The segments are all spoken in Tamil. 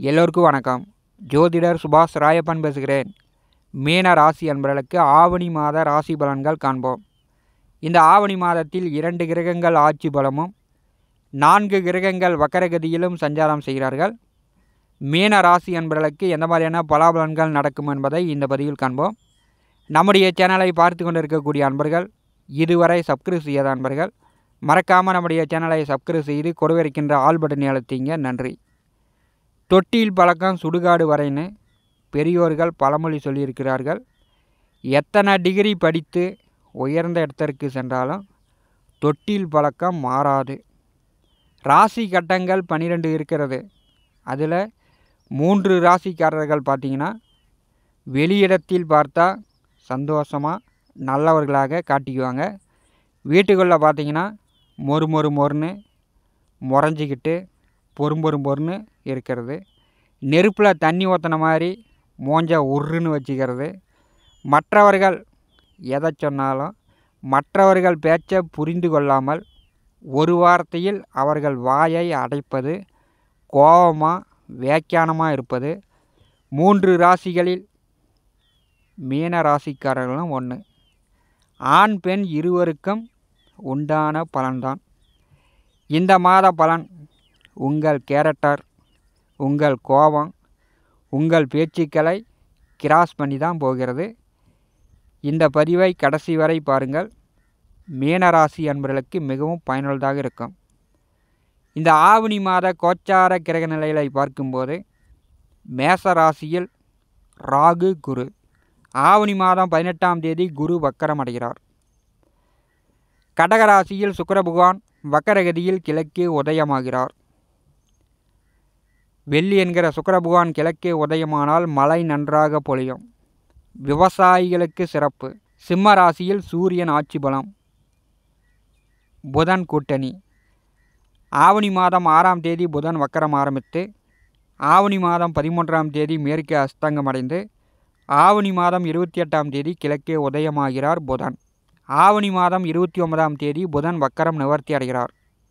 எல்லோருக்கும் வணக்கம். ஜோதிடர் சுபாஷ் ராயப்பன் பேசுகிறேன். மீன ராசி அன்பர்களுக்கு ஆவணி மாத ராசி பலன்கள் காண்போம். இந்த ஆவணி மாதத்தில் 2 கிரகங்கள் ஆட்சி பலமும் 4 கிரகங்கள் வக்கரகதியிலும் சஞ்சாரம் செய்கிறார்கள். மீன ராசி அன்பர்களுக்கு எந்த மாதிரியான பலாபலன்கள் நடக்கும் என்பதை இந்த பதிவில் காண்போம். நம்முடைய சேனலை பார்த்து கொண்டிருக்கக்கூடிய அன்பர்கள், இதுவரை சப்ஸ்கிரைப் செய்யாத அன்பர்கள் மறக்காமல் நம்முடைய சேனலை சப்ஸ்கிரைப் செய்து கொடுவிருக்கின்ற ஆல் பட்டனை அழுத்திங்க. நன்றி. தொட்டில் பழக்கம் சுடுகாடு வரைன்னு பெரியோர்கள் பழமொழி சொல்லியிருக்கிறார்கள். எத்தனை டிகிரி படித்து உயர்ந்த இடத்திற்கு சென்றாலும் தொட்டில் பழக்கம் மாறாது. ராசி கட்டங்கள் 12 இருக்கிறது. அதில் 3 ராசிக்காரர்கள் பார்த்திங்கன்னா வெளியிடத்தில் பார்த்தா சந்தோஷமாக நல்லவர்களாக காட்டிக்குவாங்க. வீட்டுக்குள்ளே பார்த்திங்கன்னா மொறுன்னு முறைஞ்சிக்கிட்டு பொறுன்னு இருக்கிறது. நெருப்பில் தண்ணி ஊற்றின மாதிரி மூஞ்ச உருன்னு வச்சுக்கிறது. மற்றவர்கள் எதை சொன்னாலும் மற்றவர்கள் பேச்சை புரிந்து கொள்ளாமல் ஒரு வார்த்தையில் அவர்கள் வாயை அடைப்பது, கோபமாக வியாக்கியானமாக இருப்பது. 3 ராசிகளில் மீன ராசிக்காரர்களும் ஒன்று. ஆண் பெண் இருவருக்கும் உண்டான பலன்தான். இந்த மாத பலன் உங்கள் கேரக்டர், உங்கள் கோபம், உங்கள் பேச்சுக்களை கிராஸ் பண்ணி தான் போகிறது. இந்த பதிவை கடைசி வரை பாருங்கள். மீனராசி அன்பர்களுக்கு மிகவும் பயனுள்ளதாக இருக்கும். இந்த ஆவணி மாத கோச்சார கிரக நிலைகளை பார்க்கும்போது மேச ராசியில் ராகு குரு. ஆவணி மாதம் 18ஆம் தேதி குரு வக்கரம் அடைகிறார். கடகராசியில் சுக்கிர பகவான் வக்கரகதியில் கிழக்கே உதயமாகிறார். வெள்ளி என்கிற சுக்கிர பகவான் கிழக்கே உதயமானால் மழை நன்றாக பொழியும். விவசாயிகளுக்கு சிறப்பு. சிம்ம ராசியில் சூரியன் ஆட்சி பலம், புதன் கூட்டணி. ஆவணி மாதம் 6ஆம் தேதி புதன் வக்கரம் ஆரம்பித்து ஆவணி மாதம் 13ஆம் தேதி மேற்கே அஸ்தங்கம் அடைந்து ஆவணி மாதம் 28ஆம் தேதி கிழக்கே உதயமாகிறார் புதன். ஆவணி மாதம் 29ஆம் தேதி புதன் வக்கரம் நிவர்த்தி அடைகிறார்.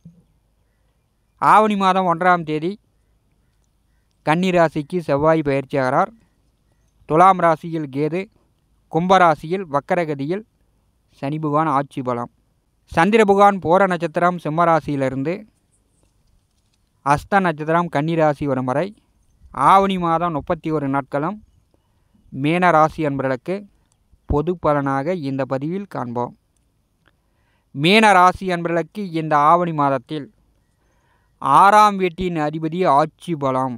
ஆவணி மாதம் 1ஆம் தேதி கன்னி ராசிக்கு செவ்வாய் பயிற்சியாகிறார். துலாம் ராசியில் கேது, கும்பராசியில் வக்கரகதியில் சனி பகவான் ஆட்சி பலம். சந்திர பகவான் போர நட்சத்திரம் சிம்ம ராசியிலிருந்து அஸ்த நட்சத்திரம் கன்னி ராசி வரும் வரை ஆவணி மாதம் 31 நாட்களும் மீன ராசி அன்பர்களுக்கு பொது பலனாக இந்த பதிவில் காண்போம். மீன ராசி அன்பர்களுக்கு இந்த ஆவணி மாதத்தில் 6ஆம் வீட்டின் அதிபதி ஆட்சி பலம்,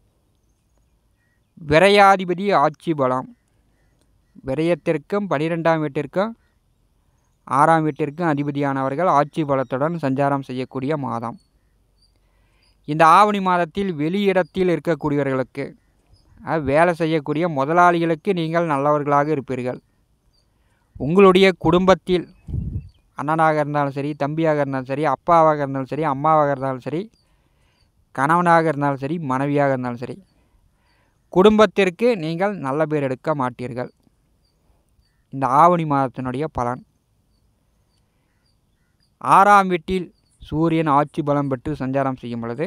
விரையாதிபதி ஆட்சி பலம். விரயத்திற்கும் 12ஆம் வீட்டிற்கும் 6ஆம் வீட்டிற்கும் அதிபதியானவர்கள் ஆட்சி பலத்துடன் சஞ்சாரம் செய்யக்கூடிய மாதம். இந்த ஆவணி மாதத்தில் வெளியிடத்தில் இருக்கக்கூடியவர்களுக்கு, வேலை செய்யக்கூடிய முதலாளிகளுக்கு நீங்கள் நல்லவர்களாக இருப்பீர்கள். உங்களுடைய குடும்பத்தில் அண்ணனாக இருந்தாலும் சரி, தம்பியாக இருந்தாலும் சரி, அப்பாவாக இருந்தாலும் சரி, அம்மாவாக இருந்தாலும் சரி, கணவனாக இருந்தாலும் சரி, மனைவியாக இருந்தாலும் சரி, குடும்பத்திற்கு நீங்கள் நல்ல பேர் எடுக்க மாட்டீர்கள். இந்த ஆவணி மாதத்தினுடைய பலன். 6ஆம் வீட்டில் சூரியன் ஆட்சி பலம் பெற்று சஞ்சாரம் செய்யும் பொழுது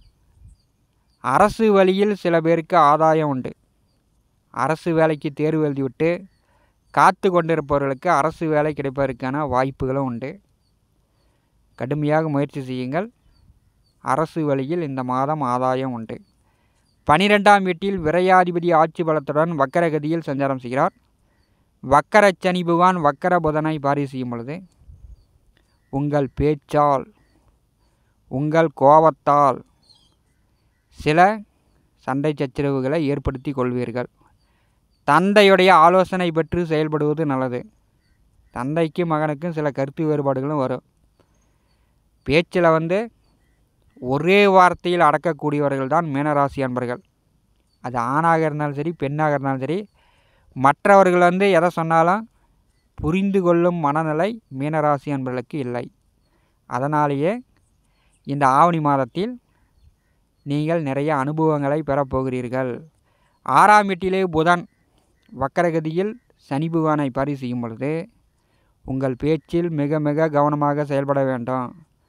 அரசு வழியில் சில பேருக்கு ஆதாயம் உண்டு. அரசு வேலைக்கு தேர்வு எழுதிவிட்டு காத்து கொண்டிருப்பவர்களுக்கு அரசு வேலை கிடைப்பதற்கான வாய்ப்புகளும் உண்டு. கடுமையாக முயற்சி செய்யுங்கள். அரசு வழியில் இந்த மாதம் ஆதாயம் உண்டு. 12ஆம் வீட்டில் விரையாதிபதி ஆட்சி பலத்துடன் வக்கரகதியில் சஞ்சாரம் செய்கிறார். வக்கர சனி பகவான் வக்கர புதனை பாரி செய்யும் பொழுது உங்கள் பேச்சால், உங்கள் கோபத்தால் சில சண்டை சச்சரவுகளை ஏற்படுத்தி கொள்வீர்கள். தந்தையுடைய ஆலோசனை பெற்று செயல்படுவது நல்லது. தந்தைக்கும் மகனுக்கும் சில கருத்து வேறுபாடுகளும் வரும். பேச்சில் ஒரே வார்த்தையில் அடக்கக்கூடியவர்கள் தான் மீனராசி அன்பர்கள். அது ஆணாக இருந்தாலும் சரி, பெண்ணாக இருந்தாலும் சரி, மற்றவர்கள் எதை சொன்னாலும் புரிந்து கொள்ளும் மனநிலை மீனராசி அன்பர்களுக்கு இல்லை. அதனாலேயே இந்த ஆவணி மாதத்தில் நீங்கள் நிறைய அனுபவங்களை பெறப்போகிறீர்கள். 6ஆம் வீட்டிலே புதன் வக்கரகதியில் சனி பகவானை பாரி செய்யும் பொழுது உங்கள் பேச்சில் மிக மிக கவனமாக செயல்பட வேண்டும்.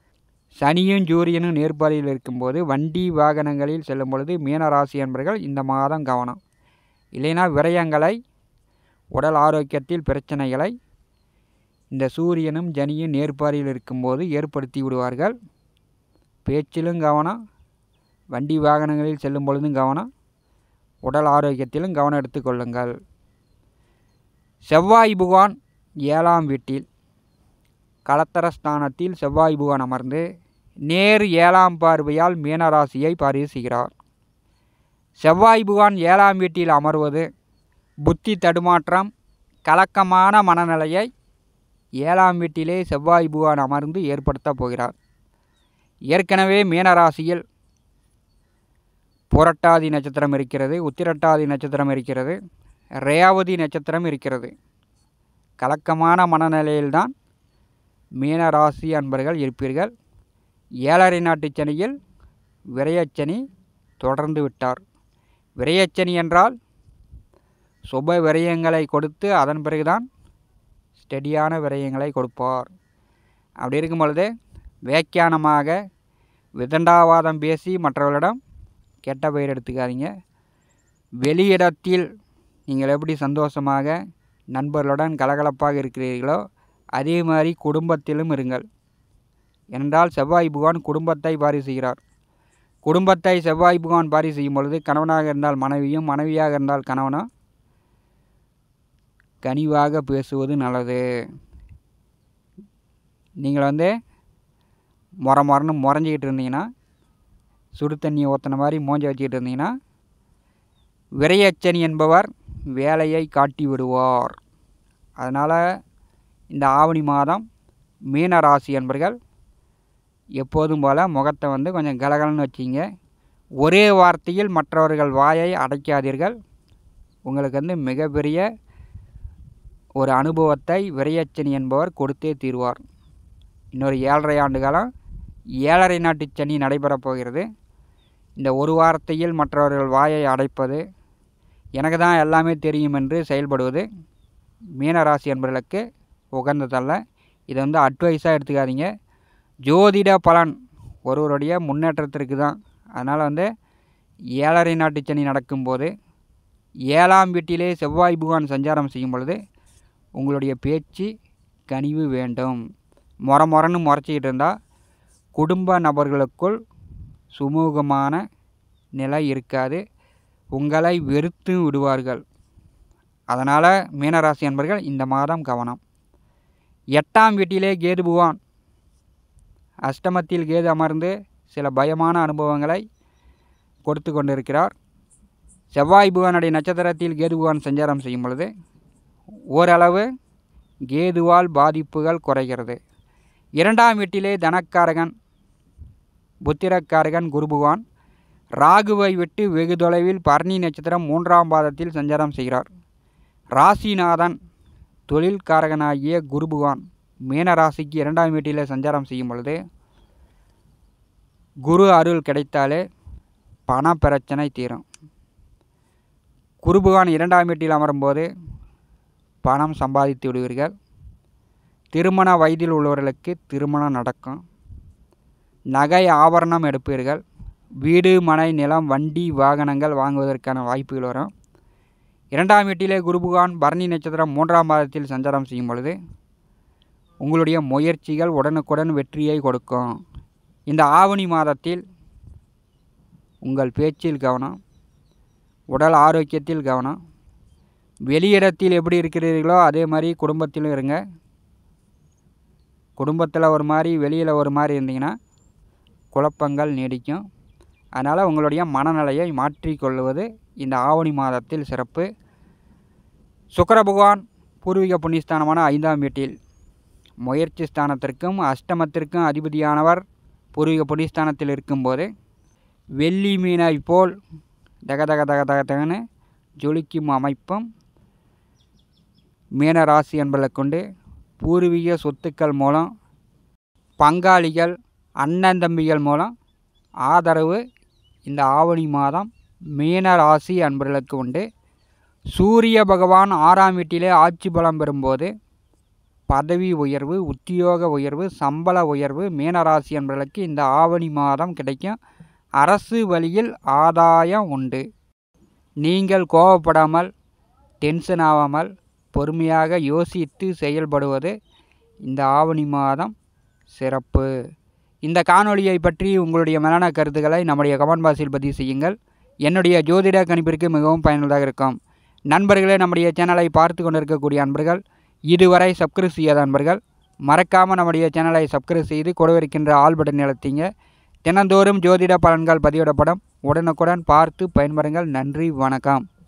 சனியும் சூரியனும் நேர்பாதையில் இருக்கும்போது வண்டி வாகனங்களில் செல்லும் பொழுது மீனராசி என்பர்கள் இந்த மாதம் கவனம். இல்லைன்னா விரயங்களை, உடல் ஆரோக்கியத்தில் பிரச்சனைகளை இந்த சூரியனும் சனியும் நேர்பாதையில் இருக்கும்போது ஏற்படுத்தி விடுவார்கள். பேச்சிலும் கவனம், வண்டி வாகனங்களில் செல்லும் பொழுதும் கவனம், உடல் ஆரோக்கியத்திலும் கவனம் எடுத்துக்கொள்ளுங்கள். செவ்வாய் பகவான் 7ஆம் வீட்டில் கலத்தரஸ்தானத்தில் செவ்வாய் பகவான் அமர்ந்து நேர் 7ஆம் பார்வையால் மீனராசியை பரிசுகிறார். செவ்வாய் பகவான் 7ஆம் வீட்டில் அமர்வது புத்தி தடுமாற்றம், கலக்கமான மனநிலையை 7ஆம் வீட்டிலே செவ்வாய் பகவான் அமர்ந்து ஏற்படுத்த போகிறார். ஏற்கனவே மீனராசியில் புரட்டாதி நட்சத்திரம் இருக்கிறது, உத்திரட்டாதி நட்சத்திரம் இருக்கிறது, ரேவதி நட்சத்திரம் இருக்கிறது. கலக்கமான மனநிலையில்தான் மீனராசி அன்பர்கள் இருப்பீர்கள். 7.5 நாட்டு சனியில் விரயச்சனி தொடர்ந்து விட்டார். விரயச்சனி என்றால் சுப விரயங்களை கொடுத்து அதன் பிறகுதான் ஸ்டெடியான விரயங்களை கொடுப்பார். அப்படி இருக்கும் பொழுது வியாக்கியானமாக விதண்டாவாதம் பேசி மற்றவர்களிடம் கெட்ட பெயர் எடுத்துக்காதீங்க. வெளியிடத்தில் நீங்கள் எப்படி சந்தோஷமாக நண்பர்களுடன் கலகலப்பாக இருக்கிறீர்களோ அதே மாதிரி குடும்பத்திலும் இருங்கள். என்றால் செவ்வாய் பகவான் குடும்பத்தை பாரி செய்கிறார். குடும்பத்தை செவ்வாய் பகவான் பாரி செய்யும் பொழுது கணவனாக இருந்தால் மனைவியும், மனைவியாக இருந்தால் கணவனும் கனிவாக பேசுவது நல்லது. நீங்கள் மொரன்னு முறைஞ்சிக்கிட்டு இருந்தீங்கன்னா, சுடு தண்ணியை ஊற்றின மாதிரி மூஞ்ச வச்சுக்கிட்டு இருந்தீங்கன்னா விரயச்சனி என்பவர் வேலையை காட்டி விடுவார். அதனால் இந்த ஆவணி மாதம் மீனராசி என்பர்கள் எப்போதும் போல் முகத்தை கொஞ்சம் கலகலன்னு வச்சிங்க. ஒரே வார்த்தையில் மற்றவர்கள் வாயை அடைக்காதீர்கள். உங்களுக்கு மிகப்பெரிய ஒரு அனுபவத்தை விரயச்சனி என்பவர் கொடுத்தே தீர்வார். இன்னொரு 7.5 ஆண்டு காலம் 7.5 நாட்டு சனி நடைபெறப் போகிறது. இந்த ஒரு வார்த்தையில் மற்றவர்கள் வாயை அடைப்பது, எனக்கு தான் எல்லாமே தெரியும் என்று செயல்படுவது மீனராசி என்பவர்களுக்கு உகந்ததல்ல. இதை அட்வைஸாக எடுத்துக்காதீங்க. ஜோதிட பலன் ஒருவருடைய முன்னேற்றத்திற்கு தான். அதனால் 7.5 நாட்டு சனி நடக்கும்போது 7ஆம் வீட்டிலே செவ்வாய் பகவான் சஞ்சாரம் செய்யும் பொழுது உங்களுடைய பேச்சு கனிவு வேண்டும். மொரன்னு முறைச்சிக்கிட்டு இருந்தால் குடும்ப நபர்களுக்குள் சுமூகமான நிலை இருக்காது. உங்களை வெறுத்து விடுவார்கள். அதனால் மீனராசி என்பர்கள் இந்த மாதம் கவனம். 8ஆம் வீட்டிலே கேது பகவான் அஷ்டமத்தில் கேது அமர்ந்து சில பயமான அனுபவங்களை கொடுத்து கொண்டிருக்கிறார். செவ்வாய் பகவானுடைய நட்சத்திரத்தில் கேது பகவான் சஞ்சாரம் செய்யும் பொழுது ஓரளவு கேதுவால் பாதிப்புகள் குறைகிறது. 2ஆம் வீட்டிலே தனக்காரகன், புத்திரக்காரகன் குரு பகவான் ராகுவை விட்டு வெகு தொலைவில் பரணி நட்சத்திரம் 3ஆம் பாதத்தில் சஞ்சாரம் செய்கிறார். ராசிநாதன் தொழில்காரகனாகிய குரு பகவான் மீனராசிக்கு 2ஆம் வீட்டிலே சஞ்சாரம் செய்யும் பொழுது குரு அருள் கிடைத்தாலே பண பிரச்சனை தீரும். குரு பகவான் 2ஆம் வீட்டில் அமரும்போது பணம் சம்பாதித்து விடுவீர்கள். திருமண வயதில் உள்ளவர்களுக்கு திருமணம் நடக்கும். நகை ஆபரணம் எடுப்பீர்கள். வீடு, மனை, நிலம், வண்டி, வாகனங்கள் வாங்குவதற்கான வாய்ப்புகள் வரும். 2ஆம் வீட்டிலே குரு பகவான் பரணி நட்சத்திரம் 3ஆம் பாதத்தில் சஞ்சாரம் செய்யும் பொழுது உங்களுடைய முயற்சிகள் உடனுக்குடன் வெற்றியை கொடுக்கும். இந்த ஆவணி மாதத்தில் உங்கள் பேச்சில் கவனம், உடல் ஆரோக்கியத்தில் கவனம். வெளியிடத்தில் எப்படி இருக்கிறீர்களோ அதே மாதிரி குடும்பத்திலும் இருங்க. குடும்பத்தில் ஒரு மாதிரி, வெளியில் ஒரு மாதிரி இருந்தீங்கன்னா குழப்பங்கள் நீடிக்கும். அதனால் உங்களுடைய மனநிலையை மாற்றிக்கொள்வது இந்த ஆவணி மாதத்தில் சிறப்பு. சுக்கிர பகவான் பூர்வீக புண்ணியஸ்தானமான 5ஆம் வீட்டில் முயற்சி ஸ்தானத்திற்கும் அஷ்டமத்திற்கும் அதிபதியானவர் பூர்வீக புண்ணியஸ்தானத்தில் இருக்கும்போது வெள்ளி மீனை போல் தகதக தகதகன்னு ஜொலிக்கும் அமைப்பும் மீனராசி என்பதை கொண்டு பூர்வீக சொத்துக்கள் மூலம், பங்காளிகள், அண்ணன் தம்பிகள் மூலம் ஆதரவு இந்த ஆவணி மாதம் மீனராசி அன்பர்களுக்கு உண்டு. சூரிய பகவான் 6ஆம் வீட்டிலே ஆட்சி பலம் பெறும்போது பதவி உயர்வு, உத்தியோக உயர்வு, சம்பள உயர்வு மீனராசி என்பவர்களுக்கு இந்த ஆவணி மாதம் கிடைக்கும். அரசு வழியில் ஆதாயம் உண்டு. நீங்கள் கோபப்படாமல், டென்ஷன் ஆகாமல், பொறுமையாக யோசித்து செயல்படுவது இந்த ஆவணி மாதம் சிறப்பு. இந்த காணொளியை பற்றி உங்களுடைய மேலான கருத்துக்களை நம்முடைய கமெண்ட் பாக்ஸில் பதிவு செய்யுங்கள். என்னுடைய ஜோதிட கணிப்பிற்கு மிகவும் பயனுள்ளதாக இருக்கும். நண்பர்களே, நம்முடைய சேனலை பார்த்து கொண்டிருக்கக்கூடிய அன்பர்கள், இதுவரை சப்ஸ்கிரைப் செய்யாத அன்பர்கள் மறக்காமல் நம்முடைய சேனலை சப்ஸ்கிரைப் செய்து கொடுவிருக்கின்ற ஆல் பட்டன் அழுத்திங்க. தினந்தோறும் ஜோதிட பலன்கள் பதிவிடப்படும். உடனுக்குடன் பார்த்து பயன்பெறுங்கள். நன்றி, வணக்கம்.